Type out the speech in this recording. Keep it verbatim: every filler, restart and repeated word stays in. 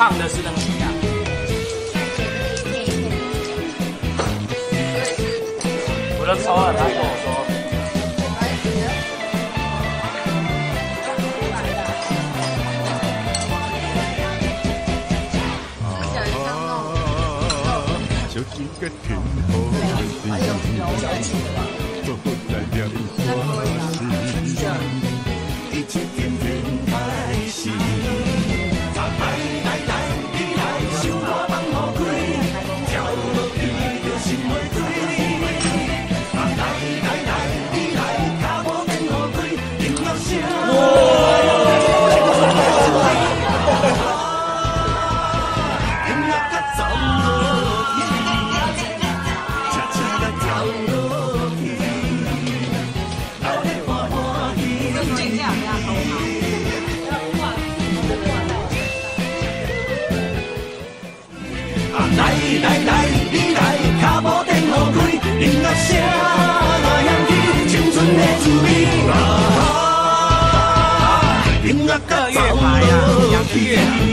唱的是那个怎么样？我都抽了，他跟我说。 一个天后的地，都在两颗心，一起天天开心。来来来，你来想我放好开，跳落去就心袂醉。来来来，你来脚步变好开，音乐声。 来来来，你来，脚步颠好开，音乐声来响起，青春的滋味。啊，音乐甲走落去。